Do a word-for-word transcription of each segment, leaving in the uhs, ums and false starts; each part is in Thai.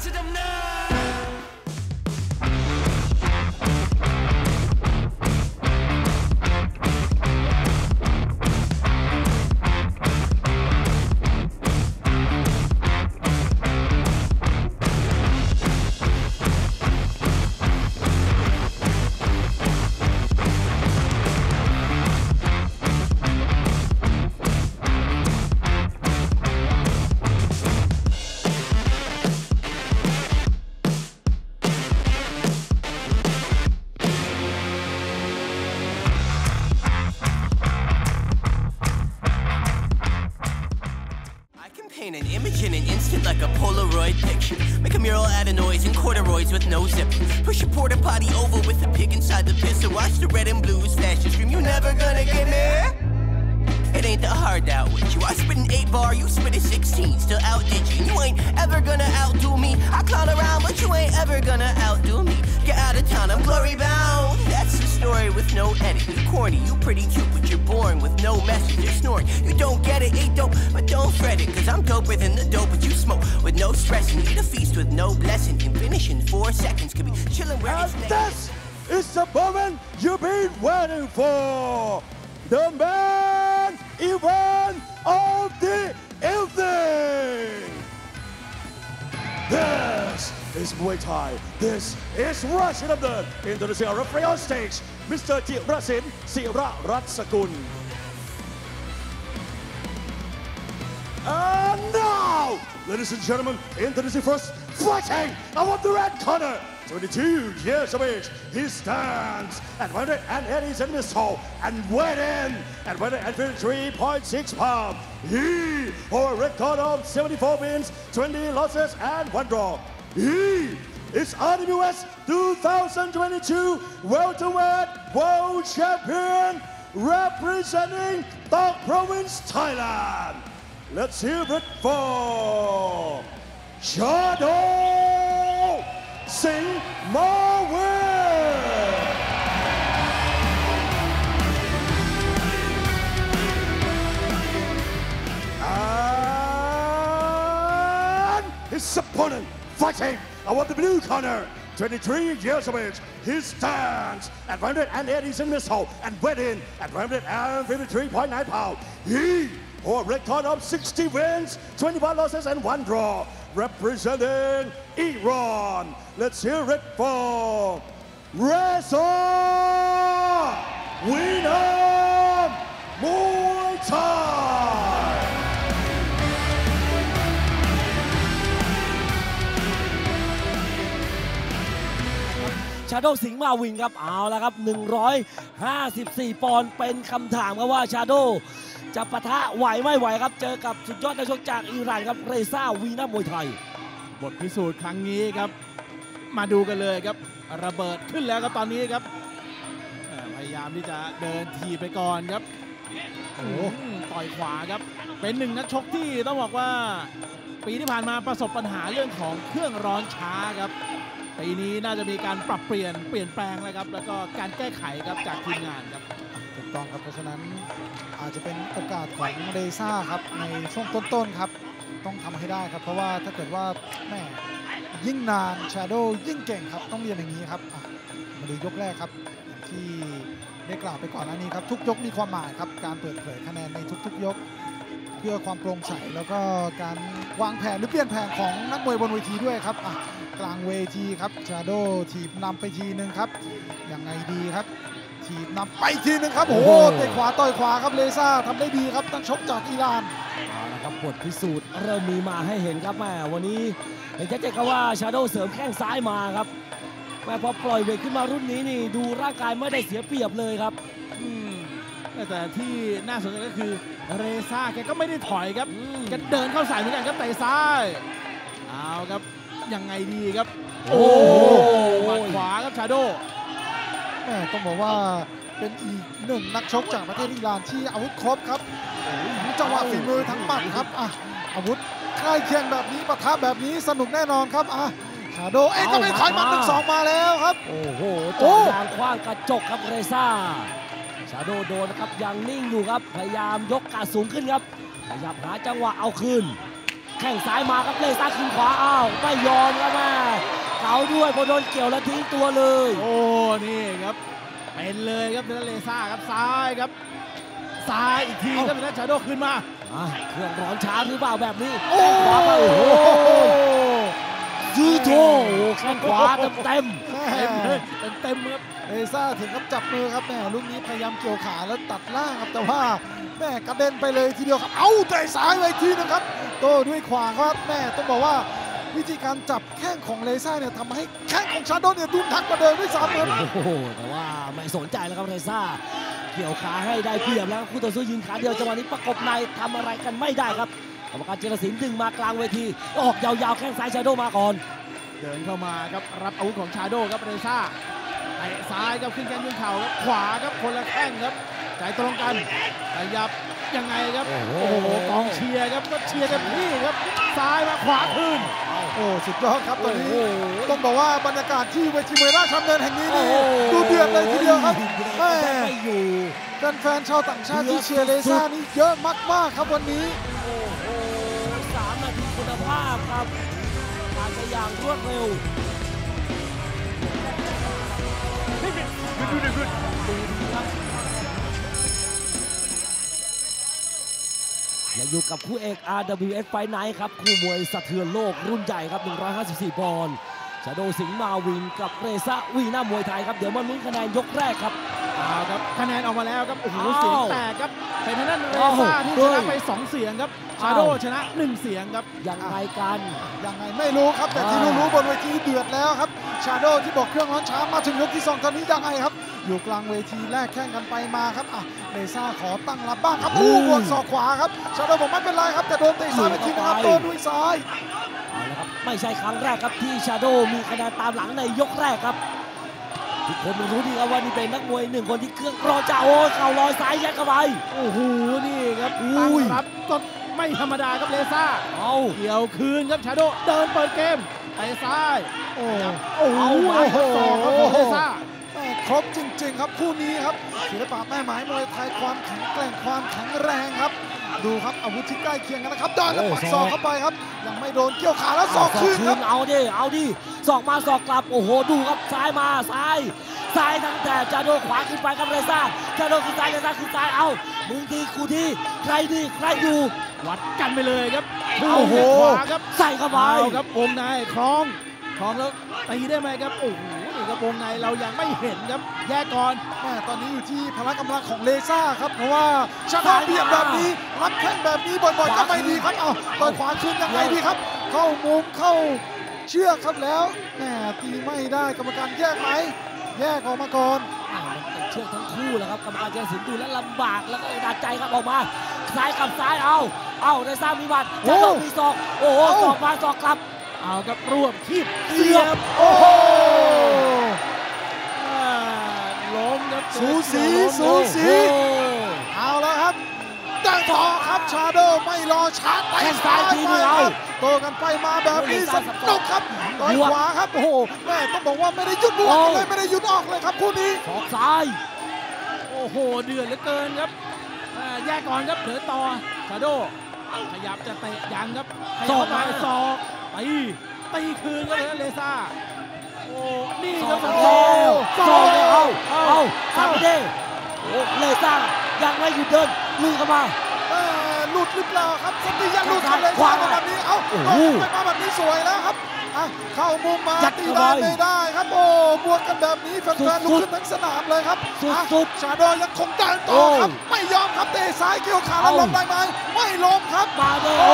to them now. Paint an image in an instant like a Polaroid picture. Make a mural out of noise and corduroys with no zip. Push a porta potty over with a pig inside the pisser. Watch the red and blues flash and scream, you never gonna get me. It ain't that hard to outwit you. I spit an eight bar, you spit a sixteen. Still outdid you. You ain't ever gonna outdo me. I clown around, but you ain't ever gonna outdo me. Get out of town, I'm glory bound. That's the story with no edit. You corny, you pretty cute, but you're boring with no message. You're snoring. You don't get it, ain't dope, but don't fret it. Cause I'm doper than the dope, but you smoke with no stress. And eat a feast with no blessing. Can finish in four seconds. Could be chilling where and it's this is the moment you've been waiting for. The main event of the evening. This is Muay Thai. This is Russian of the Indonesia referee on stage, Mister Jirasin Siraratsagun. And now, ladies and gentlemen, Indonesia first fighting out of the red corner. twenty-two years of age, he stands at one eighty centimeters tall and weighed in at one fifty-three point six pounds. He holds a record of seventy-four wins, twenty losses, and one draw. He is R W S two thousand twenty-two welterweight world champion representing the province Thailand. Let's hear it for Shadow Singh Marwin. And his opponent fighting out of the blue corner, twenty-three years of age. He stands at one eighty centimeters tall and weighed in at one fifty-three point nine pounds. He holds a record of sixty wins, twenty-one losses, and one draw. Representing Iran, let's hear it for Reza Winam Muay Thai. ชาโดว์สิงห์มาวินครับเอาละครับหนึ่งร้อยห้าสิบสี่ปอนด์เป็นคำถามครับว่าชาโดว์จะปะทะไหวไม่ไหวครับเจอกับสุดยอดนักชกจากอิหร่านครับเรซ่าวีนัมมวยไทยบทพิสูจน์ครั้งนี้ครับมาดูกันเลยครับระเบิดขึ้นแล้วครับตอนนี้ครับพยายามที่จะเดินทีไปก่อนครับโอ้ต่อยขวาครับเป็นหนึ่งนักชกที่ต้องบอกว่าปีที่ผ่านมาประสบปัญหาเรื่องของเครื่องร้อนช้าครับปีนี้น่าจะมีการปรับเปลี่ยนเปลี่ยนแปลงแล้วครับแล้วก็การแก้ไขครับจากทีมงานครับถูกต้องครับเพราะฉะนั้นอาจจะเป็นโอกาสของเรซ่าครับในช่วงต้นๆครับต้องทำให้ได้ครับเพราะว่าถ้าเกิดว่าแม่ยิ่งนานชาโดว์ยิ่งเก่งครับต้องเรียนอย่างนี้ครับมาดูยกแรกครับที่ได้กล่าวไปก่อนหน้านี้ครับทุกยกมีความหมายครับการเปิดเผยคะแนนในทุกๆยกเพื่อความโปร่งใสแล้วก็การวางแผนหรือเปลี่ยนแผนของนักมวยบนเวทีด้วยครับกลางเวทีครับชาโดว์ถีบนำไปทีนึงครับยังไงดีครับถีบนำไปทีนึงครับโอ้โหเตะขวาต่อยขวาครับเรซ่าทำได้ดีครับนักชกจากอิหร่านเอาละครับบทพิสูจน์เริ่มมีมาให้เห็นครับแม่วันนี้เห็นชัดเจนครับว่าชาโดว์เสริมแข้งซ้ายมาครับแม่พอปล่อยเวทขึ้นมารุ่นนี้นี่ดูร่างกายไม่ได้เสียเปรียบเลยครับแต่ที่น่าสนใจก็คือเรซ่าแกก็ไม่ได้ถอยครับแกเดินเข้าใส่เหมือนกันครับเตะซ้ายเอาครับยังไงดีครับโอ้หมัดขวาครับชาโดว์ต้องบอกว่าเป็นอีกหนึ่งนักชกจากประเทศอิหร่านที่อาวุธครบครับจังหวะฝีมือทั้งหมัดครับอาวุธใกล้เคียงแบบนี้ปะทะแบบนี้สนุกแน่นอนครับชาโดว์เอ๊ะก็ไม่ถอยหมัดหนึ่งสองมาแล้วครับโอ้โหจอดยางคว้างกระจกครับเรซ่าชาโดว์โดนครับยังนิ่งอยู่ครับพยายามยกกาดสูงขึ้นครับพยายามหาจังหวะเอาคืนแข้งซ้ายมาครับเลซ่าขึ้นขวาอ้าวไม่ยอมครับแม่เก๋าด้วยพอโดนเกี่ยวแล้วทิ้งตัวเลยโอ้นี่ครับเป็นเลยครับเดนเลซ่าครับซ้ายครับซ้ายอีกทีครับเดนชาโดขึ้นมาเครื่องร้อนช้าหรือเปล่าแบบนี้โอ้ขวาโหโอ้โหยูโถแข้งขวาเต็มเต็มเต็มเลยเต็มเต็มครับเลซ่าถึงกับจับมือครับแม่ลูกนี้พยายามเกี่ยวขาแล้วตัดล่างครับแต่ว่าแม่กระเด็นไปเลยทีเดียวครับเอ้าเตะซ้ายไปทีนึงครับโต้ด้วยขวาครับแม่ต้องบอกว่าวิธีการจับแข้งของเลซ่าเนี่ยทำให้แข้งของชาโดเนี่ยดุนทักกว่าเดิมด้วยซ้ำครับโอ้โหแต่ว่าไม่สนใจแล้วครับเลซ่าเกี่ยวขาให้ได้เปรียบแล้วคู่ต่อสู้ยืนขาเดียวจังหวะนี้ประกบในทำอะไรกันไม่ได้ครับกรรมการเจรศิลป์ดึงมากลางเวทีออกยาวๆแข้งซ้ายชาโดมาก่อนเดินเข้ามาครับรับอาวุธของชาโดครับเลซ่าเตะซ้ายครับขึ้นแขนยืนเข่าครับขวาครับคนละแข้งครับใจตรงกันขยับยังไงครับโอ้โหกองเชียร์ครับก็เชียร์กันพี่ครับซ้ายมาขวาขึ้นโอ้สุดยอดครับตอนนี้ต้องบอกว่าบรรยากาศที่เวทีมวยราชดำเนินแห่งนี้นี่ดูเดือดเลยทีเดียวครับแม่แฟนๆชาวต่างชาติที่เชียร์เลซ่านี่เยอะมากๆครับวันนี้โอ้โหสามนาทีคุณภาพครับผ่านไปอย่างรวดเร็วดูดีครับและอยู่กับคู่เอก อาร์ ดับเบิลยู เอฟ Fight Night ครับคู่มวยสะเทือนโลกรุ่นใหญ่ครับหนึ่งร้อยห้าสิบสี่ปอนด์ชาโดสิงห์มาวินกับเรซ่าวีน่ามวยไทยครับเดี๋ยวมาลุ้นคะแนนยกแรกครับเอาครับคะแนนออกมาแล้วครับโอ้โหเสียงแตกครับเป็นทางด้านเรซ่าที่ชนะไปสองเสียงครับชาโดชนะหนึ่งเสียงครับยังไงกันยังไงไม่รู้ครับแต่ที่รู้ๆบนเวทีเดือดแล้วครับชาโดที่บอกเครื่องร้อนช้ามาถึงยกที่สองตอนนี้ยังไงครับอยู่กลางเวทีแรกแข่งกันไปมาครับอ่ะเรซ่าขอตั้งรับบ้างครับอู้บวกศอกขวาครับชาโดบอกไม่เป็นไรครับแต่โดนเตะซ้ายไปทีนะครับโดนด้วยซ้ายเอาละครับไม่ใช่ครั้งแรกครับที่ชาโดมีคะแนนตามหลังในยกแรกครับทุกคนรู้ดีครับว่านี่เป็นนักมวยหนึ่งคนที่เครื่องรอจ่าโอ้เข่าลอยซ้ายยัดเข้าไปโอ้โหนี่ครับตั้งรับก็ไม่ธรรมดาครับเลซ่าเอาเกี่ยวคืนครับชาโดเดินเปิดเกมไปซ้ายโอ้โอ้โหสองครับเลซ่าครบจริงๆครับคู่นี้ครับศิลปะแม่หมายมวยไทยความแข็งแกร่งความแข็งแรงครับดูครับอาวุธที่ใกล้เคียงกันนะครับเดินแล้วปักศอกเข้าไปครับยังไม่โดนเกี่ยวขาแล้วศอกคืนครับเอาดิเอาดิศอกมาศอกกลับโอ้โหดูครับซ้ายมาซ้ายซ้ายทั้งแต่ชาโดขวาขึ้นไปครับเรซ่าชาโดขึ้นซ้ายเรซ่าขึ้นซ้ายเอามึงทีกูทีใครดีใครอยู่วัดกันไปเลยครับโอ้โหขวาครับใส่เข้าไปครับวงในคล้องคล้องแล้วตีได้ไหมครับโอ้โหนี่ครับวงในเรายังไม่เห็นครับแยกก่อนแม่ตอนนี้อยู่ที่พละกำลังของเลซ่าครับเพราะว่าชาโดเบียดแบบนี้รับแข้งแบบนี้บ่อยๆก็ไม่ดีครับเอาต่อยขวาขึ้นยังไงดีครับเข้ามุมเข้าเชือกครับแล้วแม่ตีไม่ได้กรรมการแยกไหมแยกออกมาก่อนมันติดเชือกทั้งคู่แล้วครับกรรมการเจรศิลป์ดูแล้วลำบากแล้วก็ดัดใจครับออกมาซ้ายกับซ้ายเอาเอาเรซ่ามีบัตรชาโดมีศอกโอ้โหศอกมาศอกกลับเอากับรวบคีบเสียบโอ้โหล้มครับสูสีสูสีเอาแล้วครับตั้งต่อครับชาโดไม่รอช้าเตะซ้ายทีเดียวโตกันไปมาแบบนี้สนุกครับต่อยขวาครับโอ้โหแม่ต้องบอกว่าไม่ได้หยุดบวกเลยไม่ได้หยุดออกเลยครับคู่นี้ศอกซ้ายโอ้โหเดือดเหลือเกินครับแยกก่อนครับเดินต่อชาโดขยับจะเตะยังครับศอกมาศอกตีตีคืนกันเลยเลซ่าโอ้นี่ครับโอ้ศอกเอาเอาทำได้โอ้เลซ่ายังไม่หยุดเดินลุยเข้ามาหลุดหรือเปล่าครับสติยังหลุดเลยขวาแบบนี้เอ้าไปมาแบบนี้สวยแล้วครับเข้ามุมมาตีได้ไม่ได้ครับโอ้บวกกันแบบนี้แฟนๆลุกขึ้นทั้งสนามเลยครับสุดๆชาโดยังคงเดินต่อครับไม่ยอมครับเตะซ้ายเกี่ยวขาแล้วล้มได้ไหมไม่ล้มครับมาเด้อ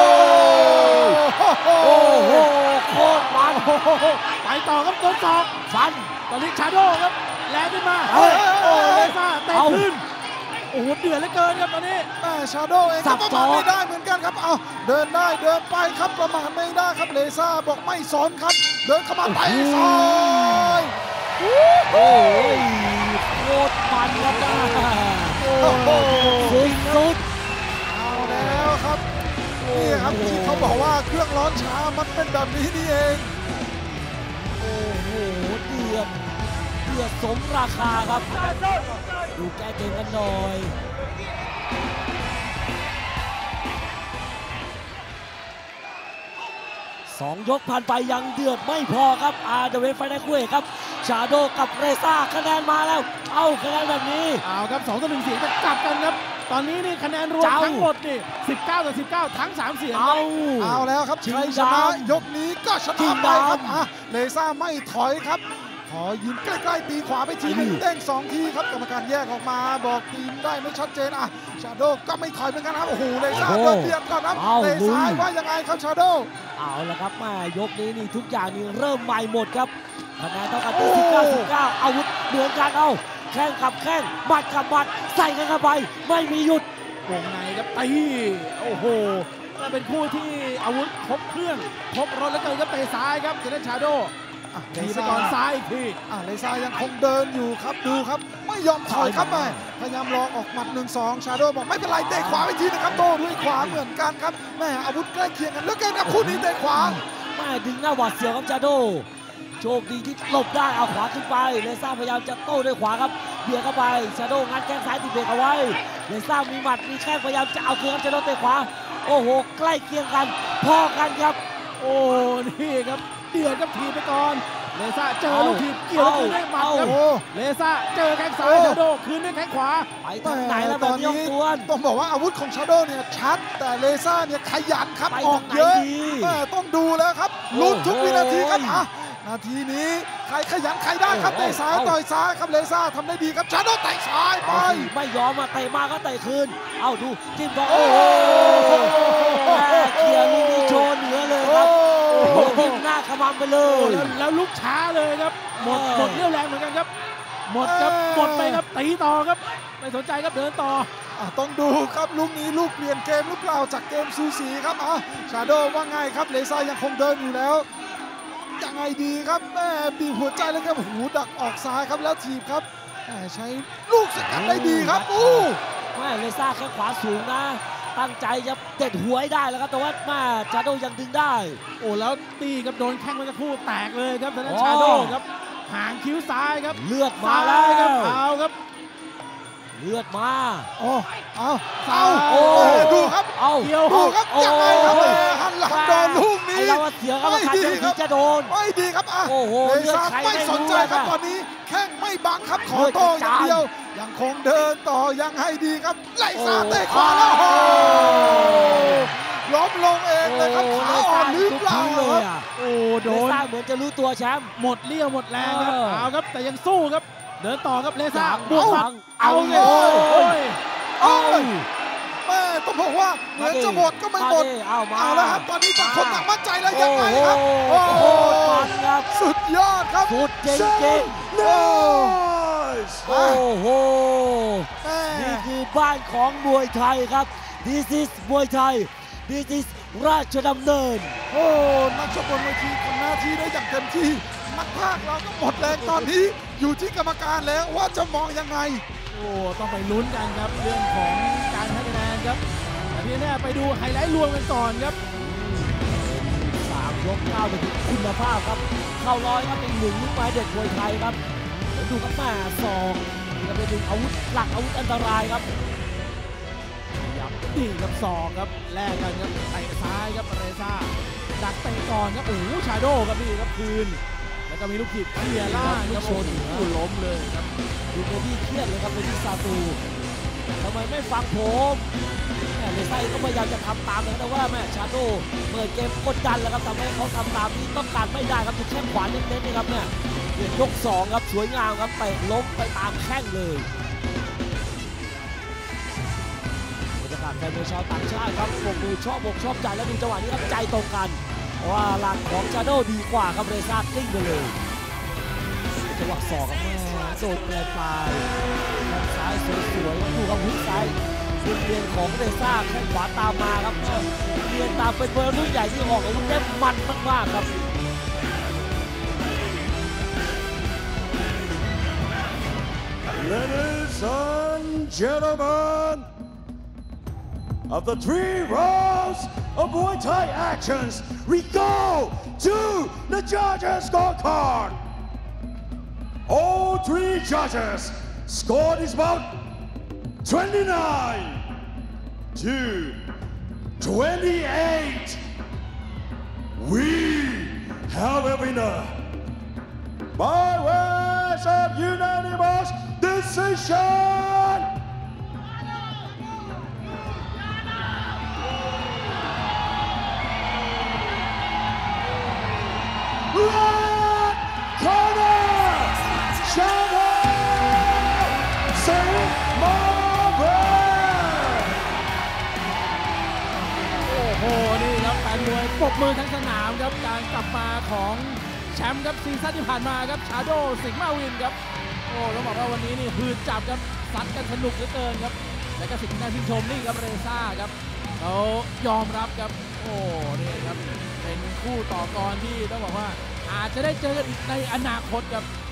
โอ้โหโคตรมันไปต่อครับโดนศอกฟันตอนนี้ชาโดครับแรงขึ้นมาโอ้เลซ่าเตะขึ้นโอ้โหเดือดเหลือเกินครับตอนนี้แต่ชาโดเองก็ประมาทไม่ได้เหมือนกันครับเอาเดินได้เดินไปครับประมาทไม่ได้ครับเลซ่าบอกไม่สนครับเดินเข้ามาไปซอยโอ้ยโคตรมันครับโอ้โหสุดๆเอาแล้วครับนี่ครับที่เขาบอกว่าเครื่องร้อนช้ามันเป็นแบบนี้นี่เองโอ้โหเดือดเดือดสมราคาครับดูแก้เกมกันหน่อยสองยกผ่านไปยังเดือดไม่พอครับอาเดเวฟไฟได้คู่เอกครับชาโดกับเรซ่าคะแนนมาแล้วเอาคะแนนแบบนี้เอาครับสองต่อหนึ่งเสียงจะกลับกันครับตอนนี้นี่คะแนนรวมทั้งหมดนี่สิบเก้าต่อสิบเก้าทั้งสามเสียงเอาเอาแล้วครับชัยชนะยกนี้ก็ชนะไปครับเรซ่าไม่ถอยครับขอยิงใกล้ๆตีขวาไปทีนึงเด้งสองทีครับกรรมการแยกออกมาบอกทีมได้ไม่ชัดเจนอ่ะชาโดก็ไม่ถอยเหมือนกันครับโอ้โหเรซ่าเดินเบียดก่อนครับเตะซ้ายว่ายังไงครับชาโดเอาละครับมายกนี้นี่ทุกอย่างนี่เริ่มใหม่หมดครับคะแนนเท่ากันที่สิบเก้า สิบเก้าอาวุธเหมือนกันเอาแข้งกับแข้งหมัดกับหมัดใส่กันเข้าไปไม่มีหยุดวงในครับตีโอ้โหเป็นคู่ที่อาวุธครบเครื่องครบรถแล้วเกินครับเตะซ้ายครับเจเนชาโดทีไปก่อนซ้ายอีกทีเลซ่ายังคงเดินอยู่ครับดูครับไม่ยอมถอยครับแม่พยายามรอออกหมัดหนึ่งสองชาโดบอกไม่เป็นไรเตะขวาไปทีนะครับโตด้วยขวาเหมือนกันครับแม่อาวุธใกล้เคียงกันแล้วกันครับคู่นี้เตะขวาแม่ดึงหน้าหวาดเสียวครับชาโดโชคดีที่หลบได้เอาขวาขึ้นไปเลซ่าพยายามจะโต้ด้วยขวาครับเบียดเข้าไปชาโดงัดแข้งซ้ายติดเบรกเอาไว้เลซ่ามีหมัดมีแข้งพยายามจะเอาคืนครับชาโดเตะขวาโอ้โหใกล้เคียงกันพอกันครับโอ้นี่ครับเดือดครับทีไปก่อนเลซ่าเจอลูกทีเกี่ยวแล้วคืนด้วยหมัดครับเลซ่าเจอแข้งซ้ายชาโดคืนด้วยแข้งขวาไปทางไหนแล้วแบบนี้ต้องบอกว่าอาวุธของชาโดเนี่ยชัดแต่เลซ่าเนี่ยขยันครับออกเยอะต้องดูแล้วครับลุ้นทุกวินาทีครับนาทีนี้ใครขยันใครได้ครับเตะซ้ายต่อยซ้ายครับเลซ่าทำได้ดีครับชาโดเตะซ้ายไปไม่ยอมมาเตะมาก็เตะคืนเอาดูจิ้มก็โอ้โหเกียร์ลูกนี้โชว์เหนือเลยครับจิ้มหน้าขมำไปเลยแล้วลุกช้าเลยครับหมดหมดเรี่ยวแรงเหมือนกันครับหมดครับหมดไปครับตีต่อครับไม่สนใจครับเดินต่อต้องดูครับลูกนี้ลูกเปลี่ยนเกมหรือเปล่าจากเกมซูซีครับอ่ะชาโดว่าไงครับเลซ่ายังคงเดินอยู่แล้วยังไงดีครับแม่บีบหัวใจเลยครับหูดักออกซ้ายครับแล้วถีบครับใช้ลูกสกัดได้ดีครับอู้แม่เลซ่าแค่ขวาสูงนะตั้งใจจะเด็ดหัวให้ได้แล้วครับแต่ว่าแม่ชาโดยังดึงได้โอ้แล้วตีครับโดนแข้งเมื่อสักครู่แตกเลยครับแต่นั้นชาโดครับหางคิ้วซ้ายครับเลือดมาแล้วครับเอาครับเลือดมาโอ้เอาเอาโอ้ดูครับเอาเกี่ยวดูครับยังไงครับหันหลังโดนลูกนี้เราเสียครับไม่ดีครับจะโดนไม่ดีครับอ่ะโอ้โหเลือดใครไม่สนใจครับตอนนี้แข้งไม่บังครับขอโต้อย่างเดียวยังคงเดินต่อยังให้ดีครับไล่ซาเตะขวาแล้วโอ้ล้มลงเองเลยครับขาอ่อนหรือเปล่าโอ้โดนเหมือนจะรู้ตัวแชมป์หมดเลี้ยวหมดแรงครับเอาครับแต่ยังสู้ครับเดินต่อครับเลซ่าบวกบังเอาเลยเอาแม่ต้องบอกว่าเหมือนจะหมดก็ไม่หมดเอาแล้วครับตอนนี้ต่างคนต่างมั่นใจแล้วยังไงครับโอ้โหสุดยอดครับสุดจริงๆโอ้โหนี่คือบ้านของมวยไทยครับ This is มวยไทย This is ราชดำเนินโอ้นักชกบนเวทีทำหน้าที่ได้อย่างเต็มที่นักพากย์เราก็หมดแรงตอนนี้อยู่ที่กรรมการแล้วว่าจะมองยังไงโอ้ต้องไปลุ้นกันครับเรื่องของการให้คะแนนครับแต่ที่นี่ไปดูไฮไลท์รวมกันก่อนครับสามยกเข้าไปถึงคุณภาพครับเข้าร้อยครับเป็นหนึ่งลูกไม้เด็ดมวยไทยครับดูครับมาสองจะเป็นหนึ่งอาวุธหลักอาวุธอันตรายครับยับดีครับสองครับแลกกันครับเตะซ้ายครับเรซ่าดักเตะก่อนครับโอ้ชาโดครับนี่ครับคืนแล้วก็มีลูกขีดเคลียร์ล่างครับชนผู้ล้มเลยครับดูโคบี้เครียดเลยครับโคบี้ซาตูทำไมไม่ฟังผมแม่เลซ่าก็พยายามจะทำตามนะแต่ว่าแม่ชาโดเปิดเกมกดดันแล้วครับทำให้เขาทำตามที่ต้องการไม่ได้ครับถูกแข้งขวาเน้นๆนี่ครับเนี่ยเปลี่ยนยกสองครับสวยงามครับเตะล้มไปตามแข้งเลยบรรยากาศแฟนมวยชาวต่างชาติครับบกมือชอบบกชอบใจแล้วดูจังหวะนี้ครับใจตรงกันเพราะว่าหลังของชาโดดีกว่าครับเรซ่ากิ้งไปเลยจังหวะสอกครับแม่โดนปลายปลายแข้งซ้ายสวยๆดูครับหุ้นซ้ายสุดเรียนของเรซ่าแข้งขวาตามมาครับเรียนตามเป็นมวยรุ่นใหญ่ที่ออกอาวุธได้มันมากๆครับ Ladies and gentlemen, of the three rounds of Muay Thai actions, we go to the judges' scorecard. All three judges scored is about twenty-nine to twenty-eight. we have a winner by way of unanimous decision. Red corner, Shadow Saint Marvin. โอ้โหนี่ครับแฟนมวยปรบมือทั้งสนามครับการกลับมาของแชมป์ครับซีซั่นที่ผ่านมาครับชาโดสิงห์มาวินครับโอ้ต้องบอกว่าวันนี้นี่ฮืดจับครับซัดกันสนุกเหลือเกินครับและก็สิ่งที่น่าชื่นชมนี่ครับเรซ่าครับเขายอมรับครับโอ้นี่ครับเป็นคู่ต่อกรที่ต้องบอกว่าอาจจะได้เจอกันอีกในอนาคตครับ